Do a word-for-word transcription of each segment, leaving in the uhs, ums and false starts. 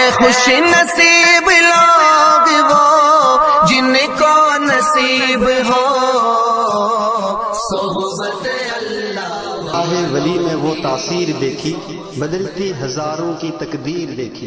خوش نصیب لوگ وہ جن کو نصیب ہو صحبت اللہ۔ راہ ولی میں وہ تاثیر دیکھی، بدلتی ہزاروں کی تقدیر دیکھی۔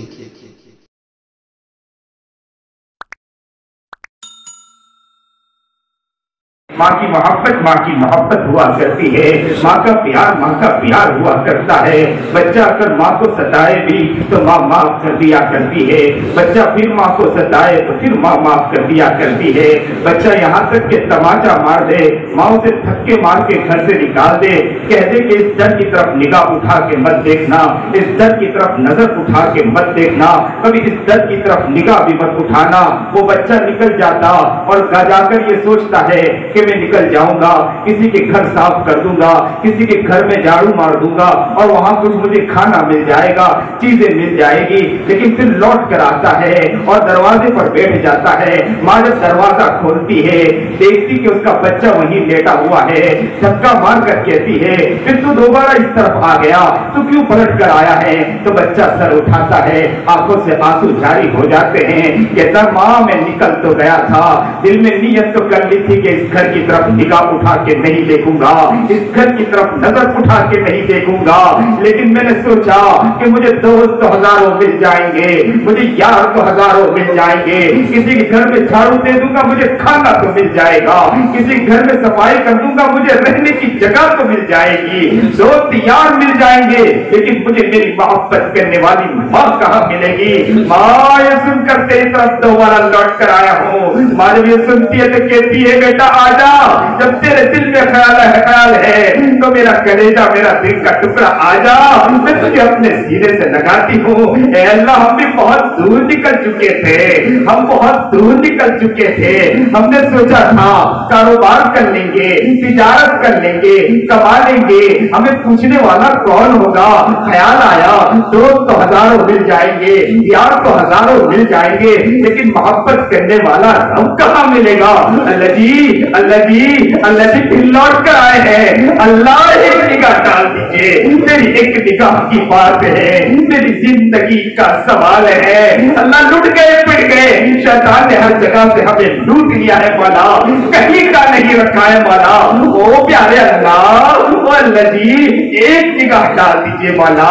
ماں کی محبت ماں کی محبت ہوا کرتی ہے، ماں کا پیار ماں کا پیار ہوا کرتا ہے۔ بچہ اگر ماں کو ستائے بھی تو ماں معاف کر دیا کرتی ہے، بچہ پھر ماں کو ستائے تو پھر ماں معاف کر دیا کرتی ہے۔ بچہ یہاں تک کہ تماچا مار دے، ماں اسے تھکے مار کے گھر سے نکال دے، کہہ دے کہ اس در کی طرف نگاہ اٹھا کے مت دیکھنا، اس در کی طرف نظر اٹھا کے مت دیکھنا، کبھی اس در کی طرف نگاہ بھی مت اٹھانا، وہ بچہ نکل جاتا اور جا کر یہ سوچتا ہے کہ میں نکل جاؤں گا، کسی کے گھر صاف کر دوں گا، کسی کے گھر میں جھاڑو مار دوں گا اور وہاں کچھ مجھے کھانا مل جائے گا، چیزیں مل جائے گی، لیکن پھر لوٹ کر آتا ہے اور دروازے پر بیٹھ جاتا ہے۔ ماں جب دروازہ کھولتی ہے دیکھتی کہ اس کا بچہ وہیں لیٹا ہوا ہے، دھکا مار کر کہتی ہے پھر تو دوبارہ اس طرف آ گیا، تو کیوں پلٹ کر آیا ہے؟ تو بچہ سر اٹھاتا ہے، آنکھوں سے آنسو جاری ہو جاتے ہیں، کہتا ماں میں نکل تو گیا تھا، دل میں نیت تو کر لی تھی کہ اس گھر کی طرف نگاہ اٹھا کے نہیں دیکھوں گا، اس گھر کی طرف نظر اٹھا کے نہیں دیکھوں گا، لیکن میں نے سوچا کہ مجھے دوست تو ہزاروں مل جائیں گے، مجھے یار تو ہزاروں مل جائیں گے، کسی کے گھر میں جھاڑو دے دوں گا مجھے کھانا تو مل جائے گا، کسی گھر میں صفائی کر دوں گا مجھے رہنے کی جگہ تو مل جائے گی، دوست یار مل جائیں گے، لیکن مجھے میری محبت کرنے والی ماں کہاں ملے گی؟ ماں یہ سن کر تیری طرف دوبارہ لوٹ کر آیا ہوں۔ ماں جب یہ سنتی ہے تو کہتی ہے بیٹا آجا، جب تیرے دل میں خیال ہے خیال ہے تو میرا کلیجہ میرا دل کا ٹکڑا آجا، میں تجھے اپنے سینے سے لگاتی ہوں۔ اے اللہ ہم بھی بہت دور نکل چکے تھے، ہم بہت دور نکل چکے تھے، ہم نے سوچا تھا کاروبار کر لیں گے، تجارت کر لیں گے، کما لیں گے، ہمیں پوچھنے والا کون ہوگا؟ خیال آیا دوست تو ہزاروں مل جائیں گے، یار تو ہزاروں مل جائیں گے، لیکن محبت کرنے والا رب کہاں ملے گا؟ اللہ جی اللہ جی اللہ جی پھر لوٹ کر آئے ہیں، اللہ ایک نگاہ ڈال دیجئے، میری ایک نگاہ کی بات ہے، میری زندگی کا سوال ہے۔ اللہ لٹ گئے پڑ گئے، شیطان نے ہر جگہ سے ہمیں لوٹ لیا ہے مولا، کہیں کا نہیں رکھا ہے مولا، او پیارے اللہ او اللہ جی ایک نگاہ ڈال دیجئے مولا۔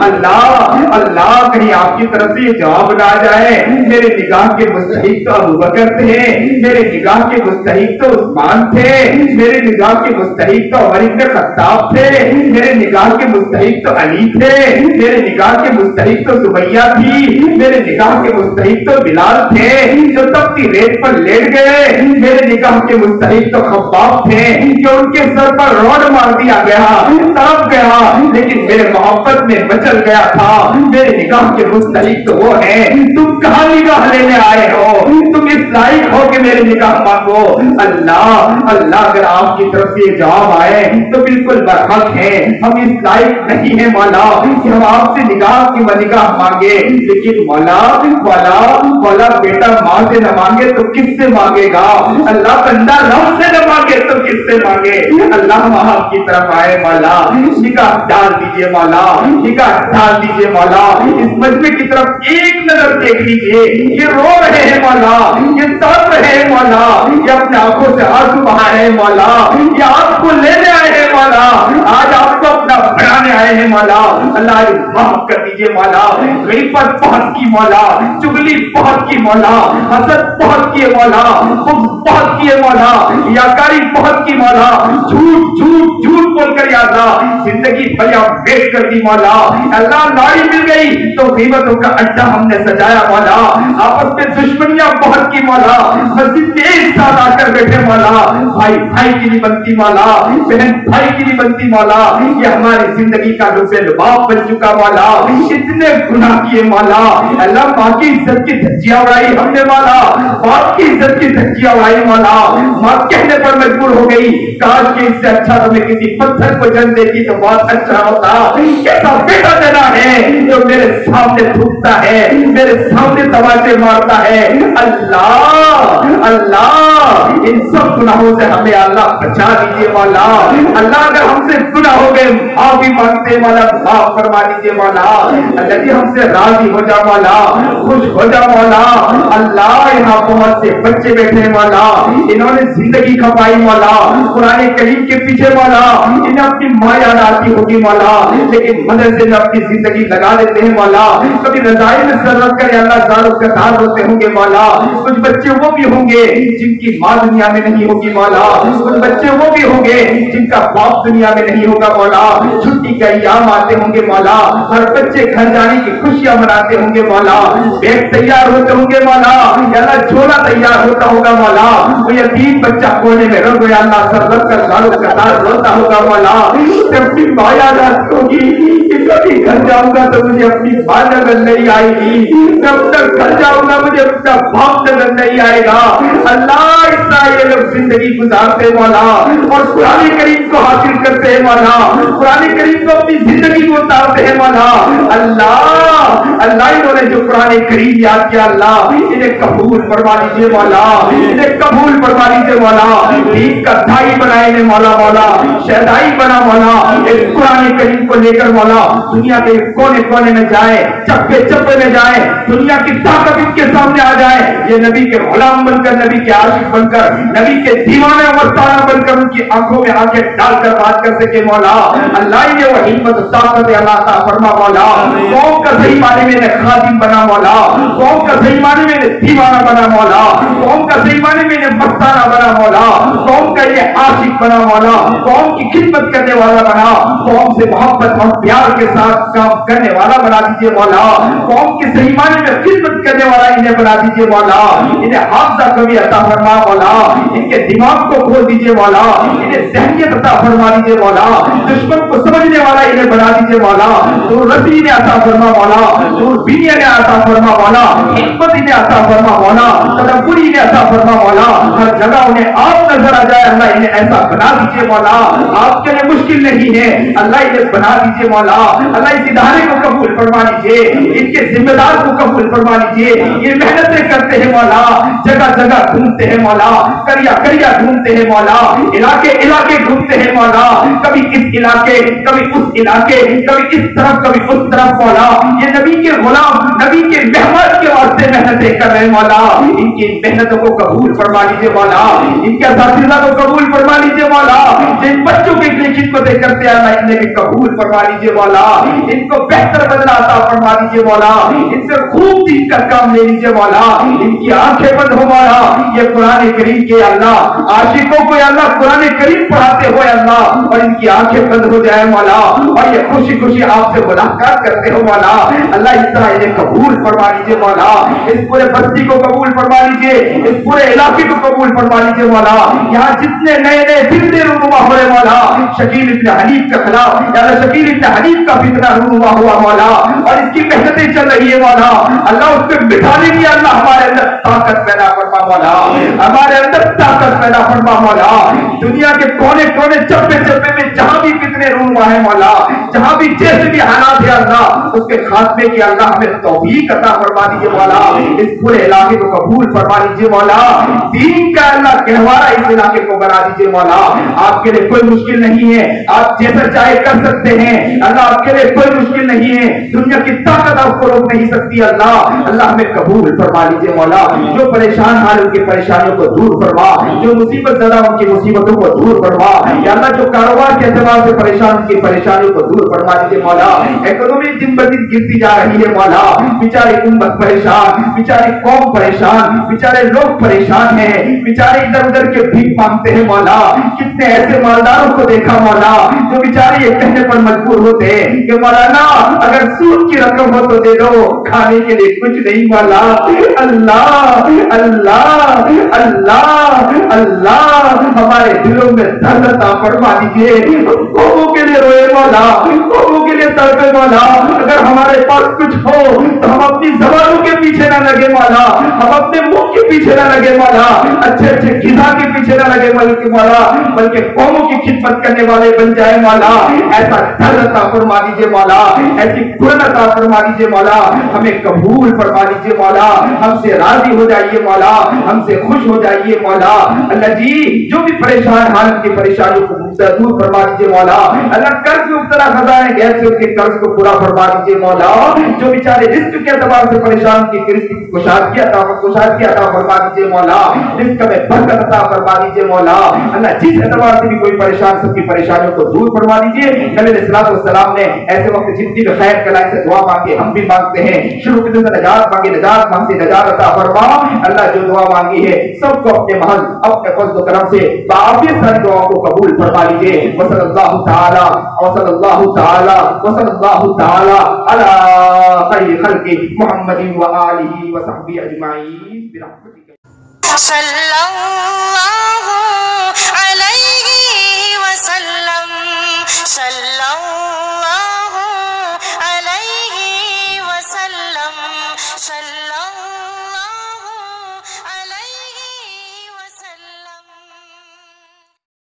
اللہ اللہ کہیں آپ کی طرف سے یہ جواب نہ آ جائے میرے نگاہ کے مستحق تو ابو بکر تھے، میرے نگاہ کے مستحق تو عثمان تھے، میرے نگاہ کے مستحق تو عمر بن خطاب تھے، میرے نگاہ کے مستحق تو علی تھے، میرے نگاہ کے مستحق تو سمیہ تھی، میرے نگاہ کے مستحق تو بلال تھے جو تپتی ریت پر لیٹ گئے، میرے نگاہ کے مستحق تو خباب تھے جو ان کے سر پر روڈ مار دیا گیا، تڑپ گیا، لیکن میرے محبت میں مچل گیا تھا۔ میرے نگاہ کے مستحق تو وہ ہیں، تم کہاں نگاہ لینے آئے ہو؟ تم اس لائق ہو کہ میری نگاہ مانگو؟ اللہ اللہ اگر آپ کی طرف سے جواب آئے تو بالکل برحق ہے، ہم اس لائق نہیں ہیں مولا کہ ہم آپ سے نگاہ کی نگاہ مانگے، لیکن مولا مولا مولا بیٹا ماں سے نہ مانگے تو کس سے مانگے گا؟ اللہ بندہ رب سے نہ مانگے تو کس سے مانگے؟ اللہ وہاں کی طرف آئے مولا، نگاہ ڈال دیجئے مولا، نگاہ ڈال دیجئے مولا، اس مجمع کی طرف ایک نظر دیکھ لیجئے، یہ رو رہے ہیں مولا، یہ تڑپ رہے ہیں مولا، یہ اپنے آنکھوں سے آنسو بہا رہے ہیں مولا، یہ آپ کو لینے آئے ہیں مولا، آج آپ کو اپنا بڑھانے آئے ہیں مولا۔ اللہ معاف کر دیجئے مولا، غیبت بہت کی مولا، چغلی بہت کی مولا، حسد بہت کی مولا، بغض بہت کی مولا، ریاکاری بہت کی مولا، جھوٹ جھوٹ جھوٹ بول کر یا اللہ زندگی بھیا بیٹھ کر دی مولا۔ اللہ ناری مل گئی تو غیبتوں کا اڈا ہم نے سجایا مولا، آپس میں دشمنیاں بہت کی مولا، مسجد کے ایک ساتھ آ کر بیٹھے مولا، بھائی بھائی کی نہیں بنتی مولا، بہن بھائی کی نہیں بنتی مولا، یہ ہماری زندگی کا لبس لباس بن چکا مولا، اتنے گناہ کیے مولا۔ اللہ ماں کی عزت کی دھجیاں اڑائی ہم نے مولا، باپ کی عزت کی دھجیاں اڑائی مولا، ماں کہنے پر مجبور ہو گئی کاش کہ اس سے اچھا تمہیں کسی پتھر کو جن دیتی تو بہت اچھا ہوتا۔ کیسا بیٹا دینا ہے جو میرے سامنے تھوکتا ہے، میرے سامنے تماچے مارتا ہے۔ اللہ اللہ ان سب گناہوں سے ہمیں اللہ بچا دیجئے مولا۔ اللہ اگر ہم سے گناہ ہو گئے आप ही मांगते हैं मौला, माफ फरमा दीजिए मौला। अल्लाह जी हमसे राजी हो जा मौला, खुश हो जा मौला। अल्लाह यहाँ बहुत से बच्चे बैठे हैं मौला, इन्होंने जिंदगी खपाई मौला कुरान करीम के पीछे मौला, इन्हें अपनी माँ याद आती होगी मौला, लेकिन मदरसे में अपनी जिंदगी लगा देते हैं मौला। कभी रजाई में जरूरत करे अल्लाह जारो कतार होते होंगे मौला। कुछ बच्चे वो भी होंगे जिनकी माँ दुनिया में नहीं होगी मौला, कुछ बच्चे वो भी होंगे जिनका बाप दुनिया में नहीं होगा मौला। छुट्टी के अय्याम आते होंगे मौला, हर बच्चे घर जाने की खुशियां मनाते होंगे मौला, बैग तैयार होते होंगे मौला, अल्लाह झोला तैयार होता होगा मौला। वो यतीम बच्चा कोने में रो गया अल्लाह सर रख कर जारो कतार रोता होगा मौला। अपनी माँ याद आती होगी कि कभी घर जाऊंगा तो मुझे अपनी माँ नजर नहीं आएगी, जब तक घर जाऊंगा मुझे अपना बाप नजर नहीं आएगा। अल्लाह इतना ये लोग जिंदगी गुजारते मौला और कुरान करीम को हासिल करते हैं मौला, कुरान करीम को अपनी जिंदगी को उतारते हैं मौला। अल्लाह अल्लाह इन्होंने जो कुरान करीम याद किया अल्लाह इन्हें कबूल फरमा लीजिए मौला, इन्हें कबूल फरमा लीजिए मौला। दीन का दाई बनाए ने मौला, मौला शहदाई बना मौला। इस कुरान करीम को लेकर मौला दुनिया के कोने कोने में जाए, चप्पे चप्पे में जाए, दुनिया की ताकत इनके सामने आ जाए। ये नबी के गुलाम बनकर, नबी के आशिक बनकर, नबी के दीवाने मस्ताना बनकर उनकी आंखों में आंखें डालकर बात कर सके मौला। अल्लाह ने वो हिम्मत ताकत अल्लाह ता फरमा मौला। कौम का सही माने में इन्हें खादिम बना मौला, कौम का सही माने में इन्हें दीवाना बना मौला, कौम का सही माने में इन्हें मस्ताना बना मौला, कौम का ये आशिक बना मौला, कौम की खिदमत करने वाला बना, कौम से मोहब्बत और प्यार के साथ काम करने वाला बना दीजिए मौला। कौम के सही माने में खिदमत करने वाला इन्हें बना दीजिए मौला। इन्हें हाफजा कभी अता फरमा मौला, इनके दिमाग को खोल दीजिए मौला, इन्हें ज़हनियत अता फरमा दीजिए मौला। दुश्मन को समझने वाला इन्हें बना दीजिए मौला। दूररसी ने अता फरमा मौला, दूरबीनी ने अता फरमा मौला, हिम्मत ने अता फरमा मौला, तदब्बुरी ने अता फरमा मौला। हर जगह उन्हें आप नजर आ जाए अल्लाह, इन्हें ऐसा बना दीजिए मौला। आपके लिए मुश्किल नहीं है अल्लाह, इन्हें बना दीजिए मौला। अल्लाह इस इदारे को कबूल फरमा लीजिए, इनके जिम्मेदार को कबूल फरमा लीजिए। ये मेहनतें करते हैं मौला, जगह जगह घूमते हैं मौला, करिया करिया घूमते हैं मौला, इलाके इलाके घूमते हैं मौला, कभी इस इलाके कभी उस इलाके, कभी इस तरफ कभी उस तरफ मौला। ये नबी के गुलाम, नबी के मेहमान के वास्ते मेहनतें कर रहे हैं मौला। इनकी मेहनतों को कबूल फरमा लीजिए मौला, इनके असातिज़ा को कबूल फरमा लीजिए मौला। जिन बच्चों के लिए खिदमतें करते हैं अल्लाह इन्हें भी कबूल फरमा लीजिए मौला। इनको बेहतर बदला अता फरमा दीजिए मौला, इनसे खूब दीन का काम ले लीजिए मौला। इनकी आंखें बंद हो मौला, ये कुरान करीम के अल्लाह आशिकों को अल्लाह कुरान करीम पढ़ाते हो अल्लाह, और इनकी आंखें बंद हो जाए मौला, और ये खुशी खुशी आपसे मुलाकात करते हो मौला। अल्लाह इस तरह इन्हें कबूल फरमा लीजिए मौला, इस पूरे बस्ती को कबूल फरमा लीजिए, इस पूरे इलाके को कबूल फरमा लीजिए मौला। यहाँ जितने नए नए फितने रूनुमा हो रहे मौला, शकील इब्न हनीफ के खिलाफ या शकील इब्न हनीफ का फितना रूनुमा हुआ मौला, और इसकी मेहनतें चल रही है मौला। अल्लाह उसको मिटाने की अल्लाह हमारे अंदर ताकत पैदा फरमा मौला, हमारे अंदर ताकत पैदा फरमा मौला। दुनिया के कोने कोने चप्पे चप्पे में जहां भी फितने रूनुमा है मौला, जहां भी जैसे भी हालात है अल्लाह उसके खात्मे की अल्लाह हमें तौफीक अता फरमा दीजिए मौला। इस पूरे इलाके को कबूल फरमा लीजिए मौला, दीन का अल्लाह कहवारा इस इलाके को बना दीजिए मौला। आपके लिए कोई मुश्किल नहीं है, आप जैसा चाहे कर सकते हैं अल्लाह, आपके लिए कोई मुश्किल नहीं है, दुनिया की ताकत आपको रोक नहीं सकती अल्लाह। अल्लाह हमें कबूल फरमा लीजिए मौला। जो परेशान हाल उनकी परेशानियों को दूर फरमा, जो मुसीबत ज़दा उनकी मुसीबतों को दूर फरमा या अल्लाह, जो कारोबार के एतबार से परेशान उनकी परेशानियों को दूर फरमा दीजिए मौला। इकोनॉमी दिन ब दिन गिरती जा रही है मौला, बेचारी उम्मत परेशान, बेचारी कौम परेशान, बेचारे लोग परेशान हैं, बेचारे इधर उधर के भीख मांगते हैं मौला। कितने ऐसे मालदारों को देखा मौला जो बेचारे ये कहने पर मजबूर होते हैं कि मौलाना अगर सूद की रकम हो तो दे दो, खाने के लिए कुछ नहीं मौला। अल्लाह अल्लाह अल्लाह अल्लाह हमारे दिलों में दर्द अता फरमा दीजिए। कौमों के लिए रोए मौला, कौमों के लिए तड़पे मौला। अगर हमारे पास कुछ हो तो हम अपनी ज़बानों के पीछे ना लगे मौला, हम अपने मुंह के پیچھے نہ لگے مولا, اچھے اچھے غذا کے پیچھے نہ لگے بلکہ مولا بلکہ قوموں کی خدمت کرنے والے بن جائے مولا. ایسا گھر عطا فرما دیجیے مولا, ایسی قرن عطا فرما دیجیے مولا, ہمیں قبول فرما دیجیے مولا, ہم سے راضی ہو جائیے مولا, ہم سے خوش ہو جائیے مولا. اللہ جی جو بھی پریشان حالت کی پریشانیوں کو دور فرما دیجیے مولا. اللہ قرض میں مبتلا خزائن غیب سے ان کے قرض کو پورا فرما دیجیے مولا. جو بیچارے رزق کے اعتبار سے پریشان کی رزق کی کشادگی عطا کشادگی عطا فرما دیجیے مولا, رزق میں برکت عطا فرما دیجیے مولا. اللہ جس اعتبار سے بھی کوئی پریشان سب کی پریشانیوں کو دور فرما دیجیے. نبی علیہ الصلوۃ والسلام نے ایسے وقت جتنی بھی خیر کلائی سے دعا مانگی ہم بھی مانگتے ہیں. شروع سے نجات مانگی, نجات مانگ سے نجات عطا فرما. اللہ جو دعا مانگی ہے سب کو اپنے محل اپنے فضل و کرم سے بعافیت ساری دعاؤں کو قبول فرما لیجیے. وصلی اللہ تعالی وصلی اللہ تعالی وصلی اللہ تعالی علی خیر خلق محمد و آلہ و صحبہ اجمعین برحمتک. صلی اللہ علیہ وسلم.